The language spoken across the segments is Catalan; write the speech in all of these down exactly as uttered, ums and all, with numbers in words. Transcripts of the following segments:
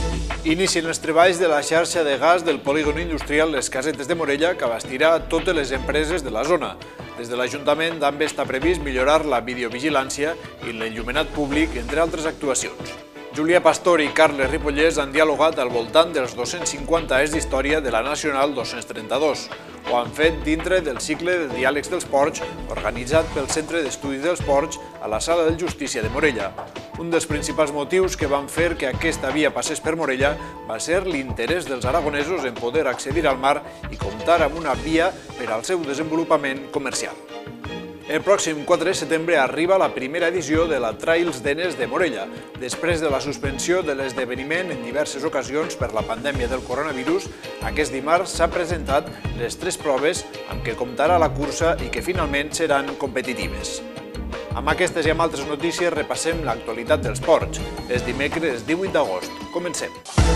Inicien els treballs de la xarxa de gas del polígon industrial Les Casetes de Morella, que abastirà totes les empreses de la zona. Des de l'Ajuntament també està previst millorar la videovigilància i l'enllumenat públic, entre altres actuacions. Julià Pastor i Carles Ripollès han dialogat al voltant dels dos-cents cinquanta anys d'història de la Nacional dos-cents trenta-dos. Ho han fet dintre del cicle de diàlegs dels ports organitzat pel Centre d'Estudis dels Ports a la Sala de Justícia de Morella. Un dels principals motius que van fer que aquesta via passés per Morella va ser l'interès dels aragonesos en poder accedir al mar i comptar amb una via per al seu desenvolupament comercial. El pròxim quatre de setembre arriba la primera edició de la Trails d'Enes de Morella. Després de la suspensió de l'esdeveniment en diverses ocasions per la pandèmia del coronavirus, aquest dimarts s'ha presentat les tres proves amb què comptarà la cursa i que finalment seran competitives. Amb aquestes i amb altres notícies repassem l'actualitat dels ports. És dimecres divuit d'agost. Comencem.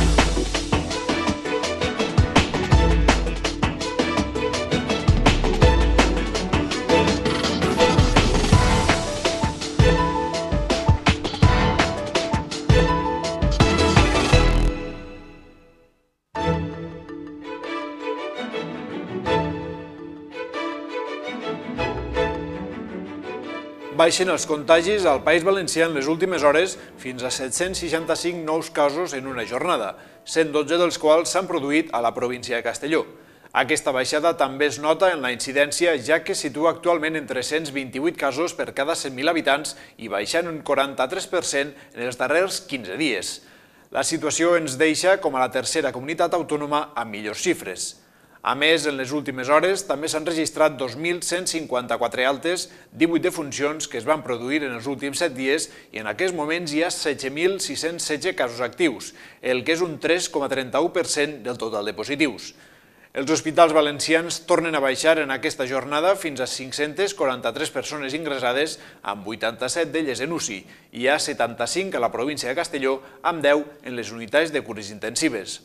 Baixen els contagis al País Valencià en les últimes hores fins a set-cents seixanta-cinc nous casos en una jornada, cent dotze dels quals s'han produït a la província de Castelló. Aquesta baixada també es nota en la incidència, ja que situa actualment en tres-cents vint-i-vuit casos per cada cent mil habitants i baixant un quaranta-tres per cent en els darrers quinze dies. La situació ens deixa com a la tercera comunitat autònoma amb millors xifres. A més, en les últimes hores també s'han registrat dos mil cent cinquanta-quatre altes, divuit defuncions que es van produir en els últims set dies i en aquests moments hi ha setze mil sis-cents setze casos actius, el que és un tres coma trenta-u per cent del total de positius. Els hospitals valencians tornen a baixar en aquesta jornada fins a cinc-centes quaranta-tres persones ingressades, amb vuitanta-set d'elles en U C I. Hi ha setanta-cinc a la província de Castelló, amb deu en les unitats de cures intensives.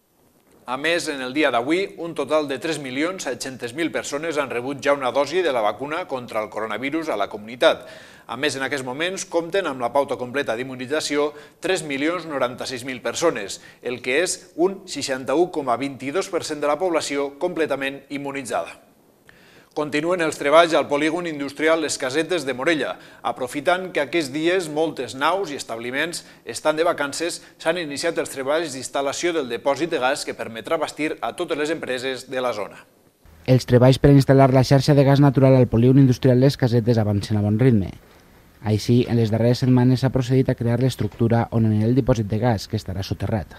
A més, en el dia d'avui, un total de tres milions set-cents mil persones han rebut ja una dosi de la vacuna contra el coronavirus a la comunitat. A més, en aquests moments compten amb la pauta completa d'immunització tres milions noranta-sis mil persones, el que és un seixanta-u coma vint-i-dos per cent de la població completament immunitzada. Continuen els treballs al polígon industrial Les Casetes de Morella. Aprofitant que aquests dies moltes naus i establiments estan de vacances, s'han iniciat els treballs d'instal·lació del depòsit de gas que permetrà abastir a totes les empreses de la zona. Els treballs per instal·lar la xarxa de gas natural al polígon industrial Les Casetes avancen a bon ritme. Així, en les darreres setmanes s'ha procedit a crear l'estructura on anirà el dipòsit de gas, que estarà soterrat.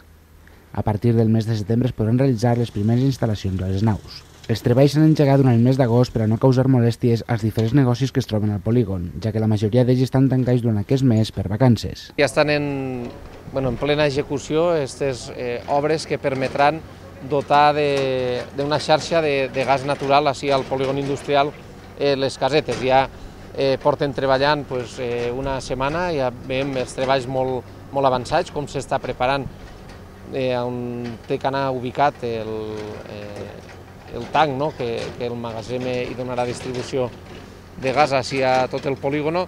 A partir del mes de setembre es podran realitzar les primeres instal·lacions a les naus. Els treballs s'han engegat durant el mes d'agost per a no causar molèsties als diferents negocis que es troben al polígon, ja que la majoria d'ells estan tancats durant aquest mes per vacances. Ja estan en, bueno, en plena execució aquestes eh, obres que permetran dotar d'una xarxa de, de gas natural així al polígon industrial eh, Les Casetes. Ja eh, porten treballant pues, eh, una setmana, ja veiem els treballs molt, molt avançats, com s'està preparant eh, on té que anar ubicat el... Eh, el tanc, no? que, que el magatzem i donarà distribució de gas a tot el polígono.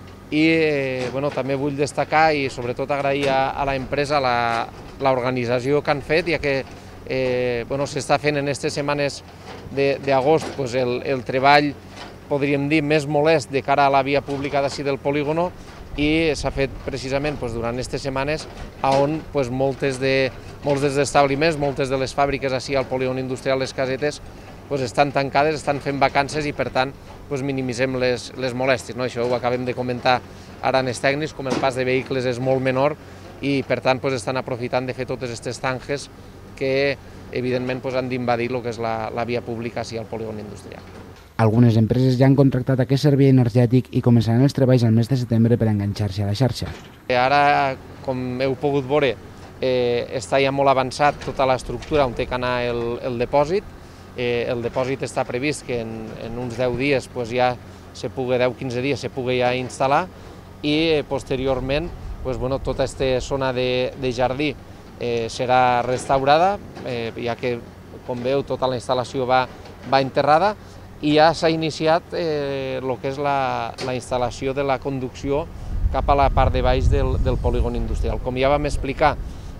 I eh, bueno, també vull destacar i sobretot agrair a, a l'empresa l'organització que han fet, ja que eh, bueno, s'està fent en aquestes setmanes d'agost pues, el, el treball, podríem dir, més molest de cara a la via pública d'ací del polígono, i s'ha fet precisament pues, durant aquestes setmanes on pues, moltes de, molts dels establiments, moltes de les fàbriques així al polígon industrial Les Casetes pues, estan tancades, estan fent vacances i per tant pues, minimitzem les, les molèsties. No? Això ho acabem de comentar ara en els tècnics, com el pas de vehicles és molt menor i per tant pues, estan aprofitant de fer totes aquestes tanques que evidentment pues, han d'invadir el que és la, la via pública així al polígon industrial. Algunes empreses ja han contractat aquest servei energètic i començaran els treballs al mes de setembre per enganxar-se a la xarxa. Ara, com heu pogut veure, eh, està ja molt avançat tota l'estructura on té que anar el, el depòsit. Eh, el depòsit està previst que en, en uns deu dies, pues ja se pugui, deu a quinze dies, se pugui ja instal·lar i eh, posteriorment pues, bueno, tota aquesta zona de, de jardí eh, serà restaurada, eh, ja que, com veu, tota la instal·lació va, va enterrada, i ja s'ha iniciat eh, el que és la, la instal·lació de la conducció cap a la part de baix del, del polígon industrial. Com ja vam explicar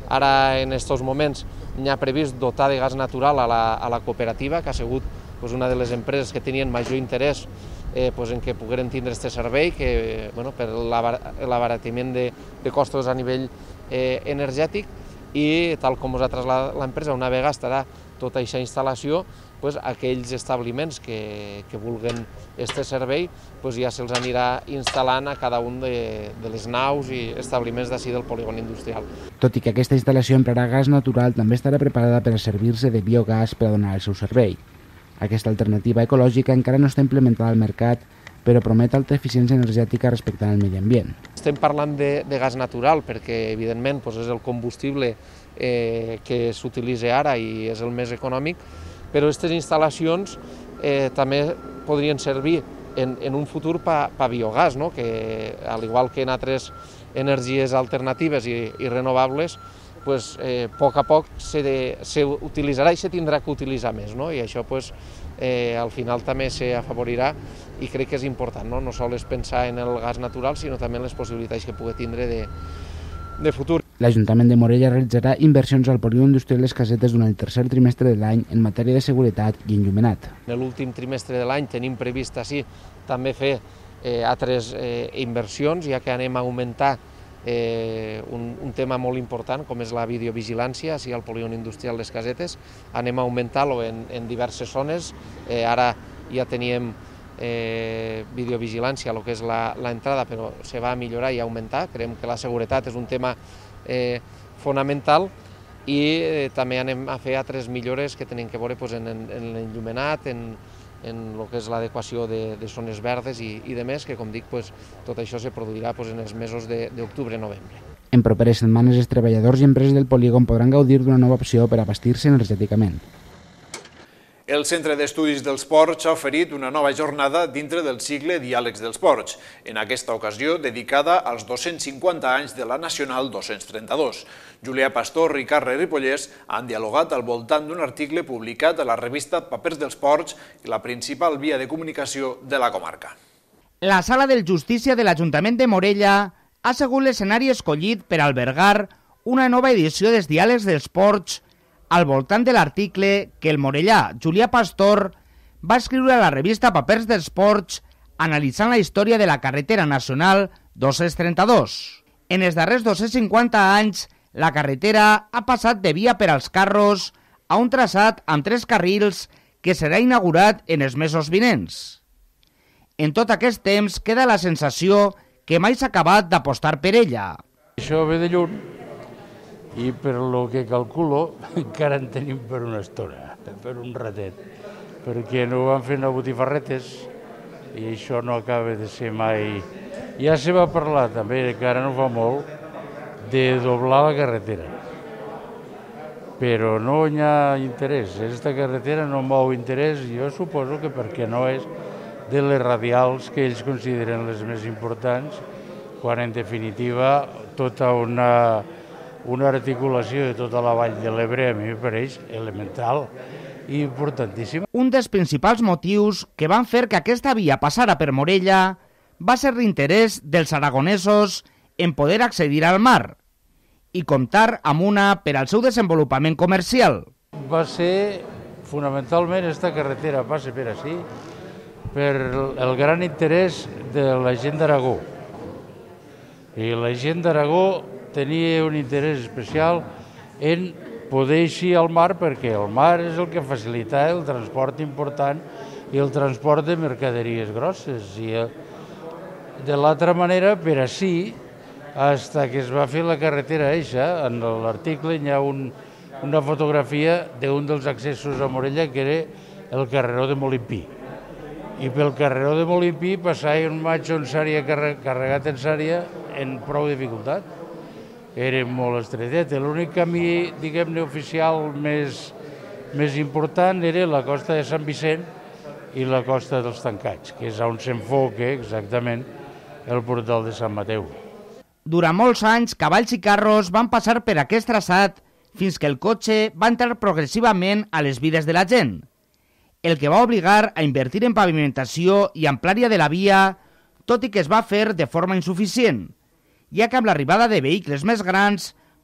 Ara, en aquests moments, n'hi ha previst dotar de gas natural a la, a la cooperativa, que ha sigut pues, una de les empreses que tenien major interès eh, pues, en què pogueren tindre aquest servei, que, bueno, per l'abaratiment de, de costos a nivell eh, energètic, i tal com us ha traslladat l'empresa, una vegada estarà tota aquesta instal·lació, pues, aquells establiments que, que vulguen aquest servei pues, ja se'ls anirà instal·lant a cada un de, de les naus i establiments d'ací del polígon industrial. Tot i que aquesta instal·lació emprarà gas natural, també estarà preparada per a servir-se de biogàs per a donar el seu servei. Aquesta alternativa ecològica encara no està implementada al mercat, però promet alta eficiència energètica respectant el medi ambient. Estem parlant de, de gas natural perquè, evidentment, doncs és el combustible eh, que s'utilitza ara i és el més econòmic, però aquestes instal·lacions eh, també podrien servir en, en un futur per pa biogàs, no? Que, al igual que en altres energies alternatives i, i renovables, pues, eh, a poc a poc s'utilitzarà i se tindrà que utilitzar més, no? I això pues, eh, al final també s'afavorirà i crec que és important, no? No sols pensar en el gas natural, sinó també en les possibilitats que pugui tindre de, de futur. L'Ajuntament de Morella realitzarà inversions al polígon industrial Les Casetes durant el tercer trimestre de l'any en matèria de seguretat i enllumenat. En l'últim trimestre de l'any tenim previst així també fer eh, altres eh, inversions, ja que anem a augmentar eh, un, un tema molt important com és la videovigilància així al polígon industrial Les Casetes. Anem a augmentar-lo en, en diverses zones. Eh, ara ja teníem eh, videovigilància, el que és l'entrada, però se va a millorar i augmentar. Creiem que la seguretat és un tema eh, fonamental i eh, també anem a fer altres millores que tenen que veure pues, en, en l'enllumenat, en, en el que és l'adequació de, de zones verdes i, i de més, que com dic, pues, tot això se produirà pues, en els mesos d'octubre-novembre. En properes setmanes, els treballadors i empreses del polígon podran gaudir d'una nova opció per abastir-se energèticament. El Centre d'Estudis dels Ports ha oferit una nova jornada dintre del cicle Diàlegs dels Ports, en aquesta ocasió dedicada als dos-cents cinquanta anys de la Nacional dos-cents trenta-dos. Julià Pastor i Carles Ripollès han dialogat al voltant d'un article publicat a la revista Papers dels Ports i la principal via de comunicació de la comarca. La Sala del Justícia de l'Ajuntament de Morella ha sigut l'escenari escollit per albergar una nova edició dels Diàlegs dels Ports al voltant de l'article que el morellà Julià Pastor va escriure a la revista Papers dels Ports analitzant la història de la carretera nacional dos-cents trenta-dos. En els darrers dos-cents cinquanta anys, la carretera ha passat de via per als carros a un traçat amb tres carrils que serà inaugurat en els mesos vinents. En tot aquest temps queda la sensació que mai s'ha acabat d'apostar per ella. Això ve de lluny i per lo que calculo encara en tenim per una estona, per un ratet, perquè no van fent a botifarretes i això no acaba de ser mai... Ja se va parlar també, que ara no fa molt, de doblar la carretera, però no hi ha interès. Aquesta carretera no mou interès, jo suposo que perquè no és de les radials que ells consideren les més importants, quan en definitiva tota una... una articulació de tota la vall de l'Ebre a mi em pareix elemental i importantíssima. Un dels principals motius que van fer que aquesta via passara per Morella va ser l'interès dels aragonesos en poder accedir al mar i comptar amb una per al seu desenvolupament comercial. Va ser fonamentalment aquesta carretera passa per ací per el gran interès de la gent d'Aragó. I la gent d'Aragó tenia un interès especial en poder eixir al mar perquè el mar és el que facilita el transport important i el transport de mercaderies grosses. I de l'altra manera, per així, fins que es va fer la carretera eixa, en l'article hi ha un, una fotografia d'un dels accessos a Morella que era el carreró de Molimpí. I pel carreró de Molimpí passava un matxo en sària, carregat en sària en prou dificultat. Era molt estretet. L'únic camí, diguem-ne, oficial més, més important era la costa de Sant Vicent i la costa dels Tancats, que és on s'enfoca exactament el portal de Sant Mateu. Durant molts anys, cavalls i carros van passar per aquest traçat fins que el cotxe va entrar progressivament a les vides de la gent, el que va obligar a invertir en pavimentació i amplària de la via, tot i que es va fer de forma insuficient, ja que amb l'arribada de vehicles més grans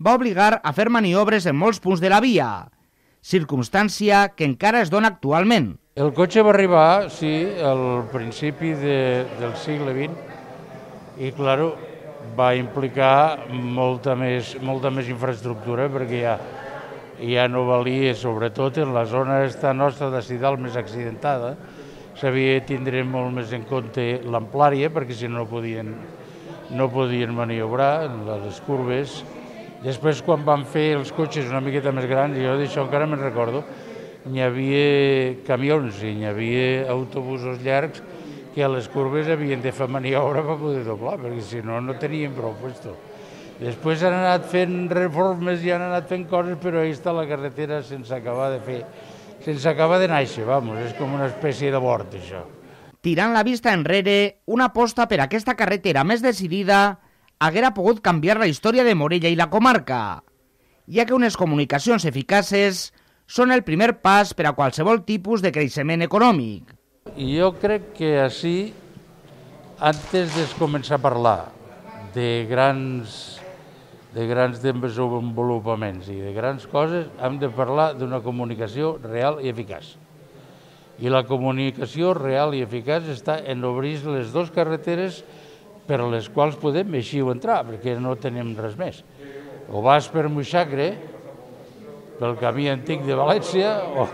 va obligar a fer maniobres en molts punts de la via, circumstància que encara es dona actualment. El cotxe va arribar, sí, al principi de, del segle vint i, clar, va implicar molta més, molta més infraestructura perquè ja, ja no valia, sobretot en la zona esta nostra de Sidal més accidentada, s'havia de tindre molt més en compte l'amplària perquè si no podien, no podien maniobrar en les curves. Després, quan van fer els cotxes una miqueta més grans, jo d'això encara me'n recordo, hi havia camions i hi havia autobusos llargs que a les curves havien de fer maniobra per poder doblar, perquè si no, no tenien prou puesto. Després han anat fent reformes i han anat fent coses, però ahí està la carretera sense acabar de fer, sense acabar de néixer, vamos, és com una espècie de bord, això. Tirant la vista enrere, una aposta per aquesta carretera més decidida haguera pogut canviar la història de Morella i la comarca, ja que unes comunicacions eficaces són el primer pas per a qualsevol tipus de creixement econòmic. Jo crec que així, antes de començar a parlar de grans, de grans desenvolupaments i de grans coses, hem de parlar d'una comunicació real i eficaç. I la comunicació real i eficaç està en obrir les dues carreteres per les quals podem així o entrar, perquè no tenim res més. O vas per Moixacre, pel camí antic de València, o,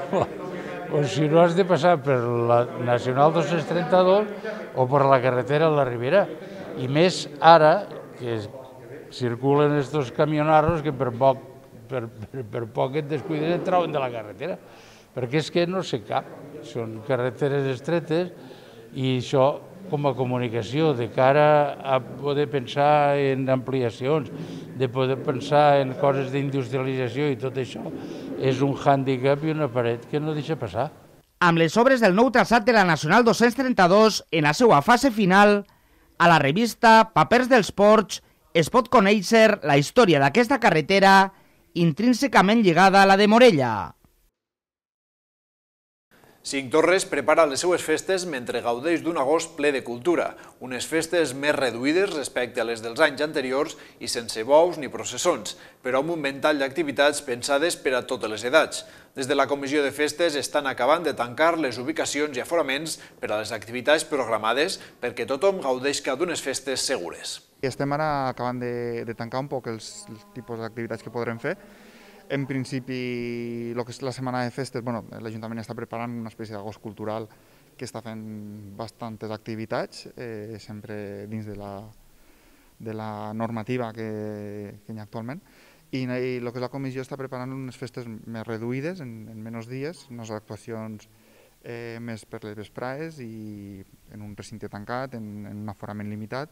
o si no has de passar per la Nacional dos-cents trenta-dos o per la carretera a la Ribera. I més ara, que circulen estos camionarros que per poc, per, per, per poc et descuides et trauen de la carretera, perquè és que no sé cap, són carreteres estretes i això com a comunicació, de cara a poder pensar en ampliacions, de poder pensar en coses d'industrialització i tot això, és un hàndicap i una paret que no deixa passar. Amb les obres del nou traçat de la Nacional dos-cents trenta-dos en la seva fase final, a la revista Papers dels Ports es pot conèixer la història d'aquesta carretera intrínsecament lligada a la de Morella. Cinctorres prepara les seues festes mentre gaudeix d'un agost ple de cultura, unes festes més reduïdes respecte a les dels anys anteriors i sense bous ni processons, però amb un ventall d'activitats pensades per a totes les edats. Des de la Comissió de Festes estan acabant de tancar les ubicacions i aforaments per a les activitats programades perquè tothom gaudeixi d'unes festes segures. Estem ara acabant de, de tancar un poc els, els tipus d'activitats que podrem fer. En principi, el que és la setmana de festes, bueno, l'Ajuntament està preparant una espècie d'agost cultural que està fent bastantes activitats, eh, sempre dins de la, de la normativa que, que hi ha actualment. I, i el que és la comissió està preparant unes festes més reduïdes, en, en menys dies, unes actuacions eh, més per les vesprades i en un recinte tancat, en, en un aforament limitat,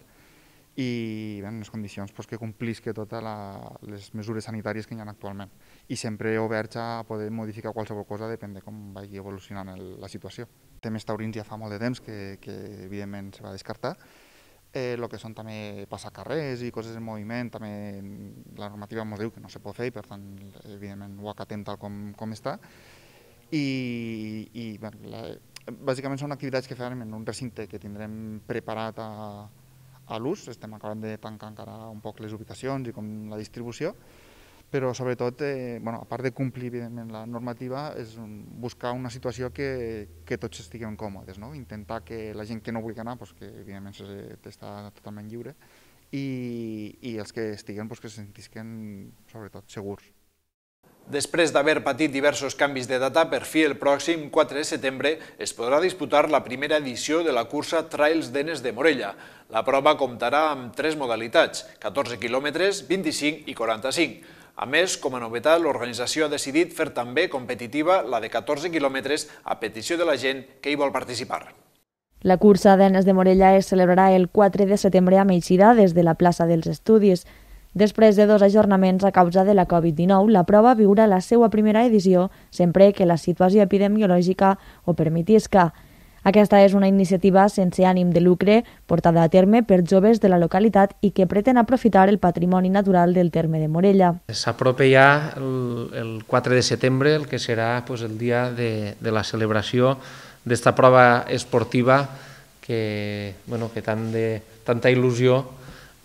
i en unes condicions pues, que complisca totes les mesures sanitàries que hi ha actualment. I sempre oberts a poder modificar qualsevol cosa, depèn de com vagi evolucionant el, la situació. Temes taurins ja fa molt de temps que, que evidentment se va descartar. Eh, el que són també passacarrers i coses en moviment, també la normativa ens diu que no se pot fer i per tant evidentment ho acatem tal com, com està. I, i bueno, la, bàsicament són activitats que farem en un recinte que tindrem preparat a a l'ús, estem acabant de tancar encara un poc les ubicacions i com la distribució, però sobretot, eh, bueno, a part de complir evidentment la normativa, és buscar una situació que, que tots estiguem còmodes, no? Intentar que la gent que no vulgui anar, pues, que evidentment està totalment lliure, i, i els que estiguen pues, que se sentisquen sobretot segurs. Després d'haver patit diversos canvis de data, per fi el pròxim quatre de setembre es podrà disputar la primera edició de la cursa Trails d'Enes de Morella. La prova comptarà amb tres modalitats, catorze quilòmetres, vint-i-cinc i quaranta-cinc. A més, com a novetat, l'organització ha decidit fer també competitiva la de catorze quilòmetres a petició de la gent que hi vol participar. La cursa d'Enes de Morella es celebrarà el quatre de setembre a Meixida des de la plaça dels Estudis. Després de dos ajornaments a causa de la Covid dinou, la prova viurà la seva primera edició sempre que la situació epidemiològica ho permetisca. Aquesta és una iniciativa sense ànim de lucre portada a terme per joves de la localitat i que pretén aprofitar el patrimoni natural del terme de Morella. S'apropa ja el, el quatre de setembre, el que serà pues, el dia de, de la celebració d'esta prova esportiva que, bueno, que tant de, tanta il·lusió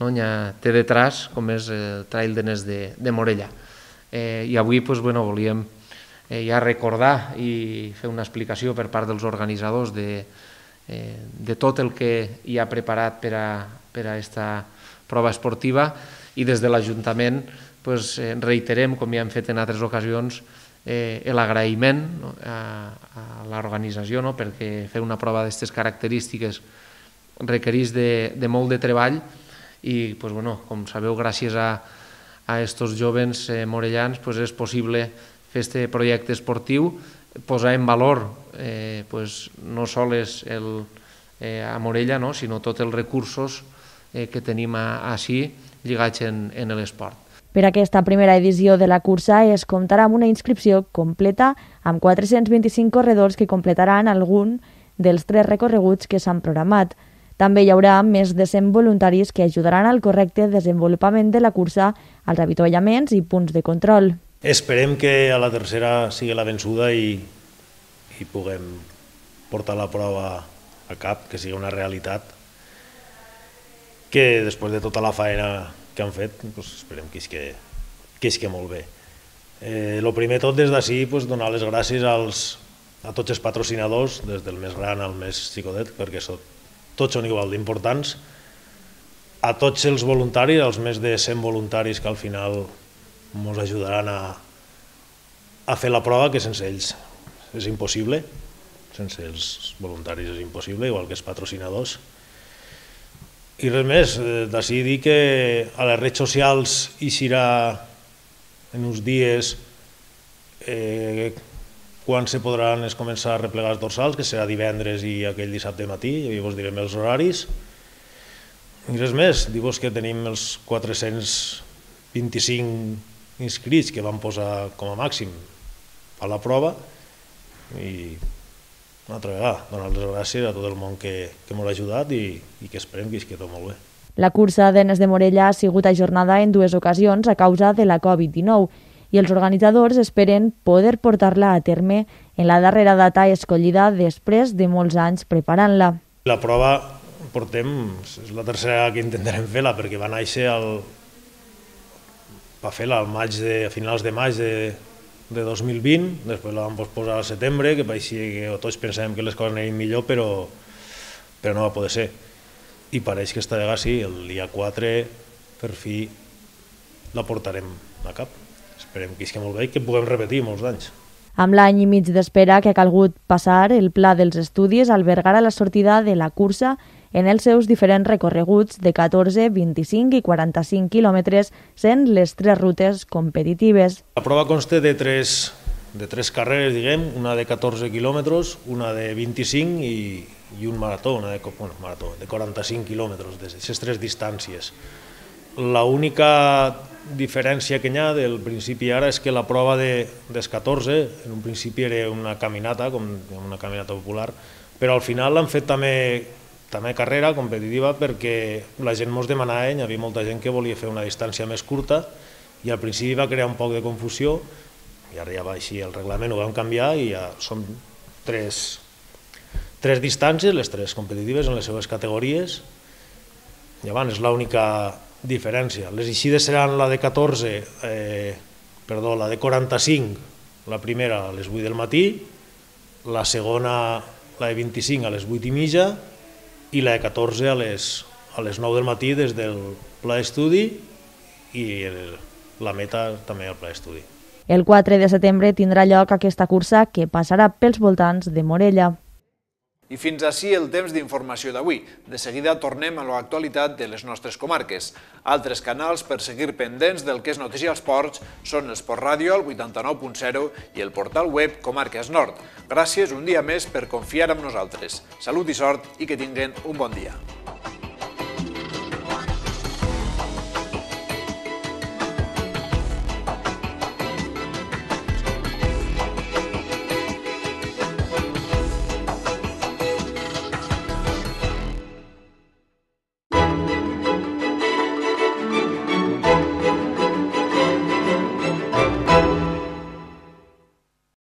no? Ja té detrás, com és el Trail d'Enes de, de Morella. Eh, I avui pues, bueno, volíem eh, ja recordar i fer una explicació per part dels organitzadors de, eh, de tot el que hi ha preparat per a, per a esta prova esportiva, i des de l'Ajuntament pues, eh, reiterem, com ja hem fet en altres ocasions, eh, l'agraïment, no? a, a l'organització, no? Perquè fer una prova d'aquestes característiques requereix de, de molt de treball i, pues, bueno, com sabeu, gràcies a, a estos jovens eh, morellans pues, és possible fer este projecte esportiu, posar en valor eh, pues, no sols el, eh, a Morella, no? Sinó tots els recursos eh, que tenim així lligats en, en l'esport. Per aquesta primera edició de la cursa es comptarà amb una inscripció completa amb quatre-cents vint-i-cinc corredors que completaran algun dels tres recorreguts que s'han programat. També hi haurà més de cent voluntaris que ajudaran al correcte desenvolupament de la cursa, als avituallaments i punts de control. Esperem que a la tercera sigui la vençuda i, i puguem portar la prova a cap, que sigui una realitat, que després de tota la faena que han fet, doncs esperem que isque, que isque molt bé. El eh, primer tot des d'ací, doncs, donar les gràcies als, a tots els patrocinadors, des del més gran al més xicotet, perquè so, tots són igual d'importants, a tots els voluntaris, als més de cent voluntaris que al final ens ajudaran a, a fer la prova, que sense ells és impossible, sense els voluntaris és impossible, igual que els patrocinadors. I res més, d'ací dir que a les redes socials eixirà en uns dies eh, quan se podran començar a replegar els dorsals, que serà divendres i aquell dissabte matí, i us direm els horaris. I res més, dir-vos que tenim els quatre-cents vint-i-cinc inscrits que vam posar com a màxim a la prova i una altra vegada, donar les gràcies a tot el món que, que m'ha ajudat i, i que esperem que isqui tot molt bé. La cursa d'Enes de Morella ha sigut ajornada en dues ocasions a causa de la covid dinou i els organitzadors esperen poder portar-la a terme en la darrera data escollida després de molts anys preparant-la. La prova portem, és la tercera que intentarem fer-la perquè va néixer el, va fer-la al maig de, a finals de maig de de dos mil vint, després la vam posposar al setembre, que pareixia que tots pensàvem que les coses anirien millor, però, però no va poder ser. I pareix que esta vegada sí, el dia quatre, per fi, la portarem a cap. Esperem que isqui molt bé i que puguem repetir molts anys. Amb l'any i mig d'espera que ha calgut passar, el Pla dels Estudis albergarà la sortida de la cursa en els seus diferents recorreguts de catorze, vint-i-cinc i quaranta-cinc quilòmetres, sent les tres rutes competitives. La prova consta de tres, de tres carreres, diguem, una de catorze quilòmetres, una de vint-i-cinc i, i un marató, una de, bueno, marató, de quaranta-cinc quilòmetres, d'aquestes tres distàncies. L'única diferència que hi ha del principi ara és que la prova de, dels catorze, en un principi era una caminata, com una caminata popular, però al final l'han fet també també carrera competitiva perquè la gent ens demanava, hi havia molta gent que volia fer una distància més curta i al principi va crear un poc de confusió i ara ja va així el reglament, ho vam canviar i ja són tres, tres distàncies, les tres competitives en les seves categories i abans és l'única diferència. Les eixides seran la de catorze, eh, perdó, la de quaranta-cinc, la primera a les vuit del matí, la segona, la de vint-i-cinc a les vuit i mitja i la de catorze a les, a les nou del matí des del pla d'estudi i el, la meta també al pla d'estudi. El quatre de setembre tindrà lloc aquesta cursa que passarà pels voltants de Morella. I fins ací el temps d'informació d'avui. De seguida tornem a l'actualitat de les nostres comarques. Altres canals per seguir pendents del que és notícia als ports són l'Esport Ràdio, el vuitanta-nou punt zero i el portal web Comarques Nord. Gràcies un dia més per confiar en nosaltres. Salut i sort i que tinguen un bon dia.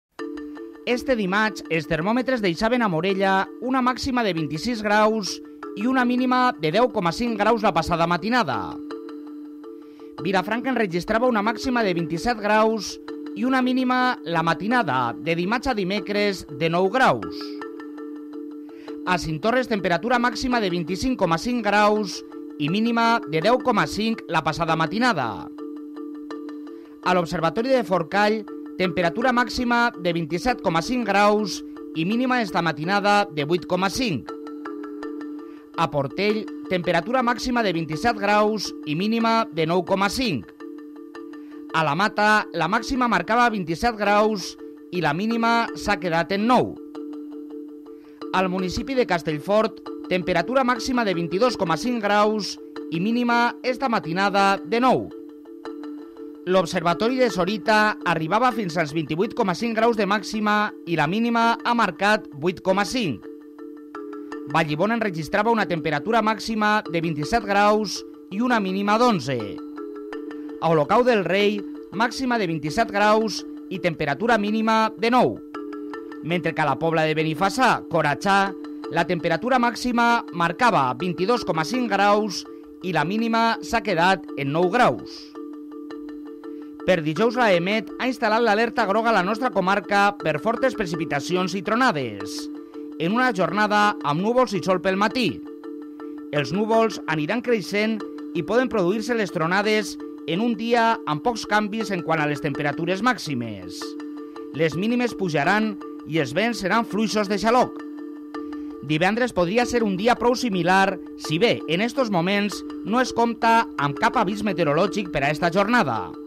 Este dimarts, els termòmetres deixaven a Morella una màxima de vint-i-sis graus i una mínima de deu coma cinc graus la passada matinada. Vilafranca enregistrava una màxima de vint-i-set graus i una mínima la matinada de dimarts a dimecres de nou graus. A Cinctorres, temperatura màxima de vint-i-cinc coma cinc graus i mínima de deu coma cinc la passada matinada. A l'Observatori de Forcall, temperatura màxima de vint-i-set coma cinc graus i mínima esta matinada de vuit coma cinc. A Portell, temperatura màxima de vint-i-set graus i mínima de nou coma cinc. A la Mata, la màxima marcava vint-i-set graus i la mínima s'ha quedat en nou. Al municipi de Castellfort, temperatura màxima de vint-i-dos coma cinc graus i mínima esta matinada de nou. L'Observatori de Sorita arribava fins als vint-i-vuit coma cinc graus de màxima i la mínima ha marcat vuit coma cinc. Vallibona enregistrava una temperatura màxima de vint-i-set graus i una mínima d'onze. A Olocau del Rei, màxima de vint-i-set graus i temperatura mínima de nou. Mentre que a la Pobla de Benifassà, Coratxà, la temperatura màxima marcava vint-i-dos coma cinc graus i la mínima s'ha quedat en nou graus. Per dijous, la EMET ha instal·lat l'alerta groga a la nostra comarca per fortes precipitacions i tronades, en una jornada amb núvols i sol pel matí. Els núvols aniran creixent i poden produir-se les tronades en un dia amb pocs canvis en quant a les temperatures màximes. Les mínimes pujaran i els vents seran fluixos de xaloc. Divendres podria ser un dia prou similar, si bé en estos moments no es compta amb cap avís meteorològic per a esta jornada.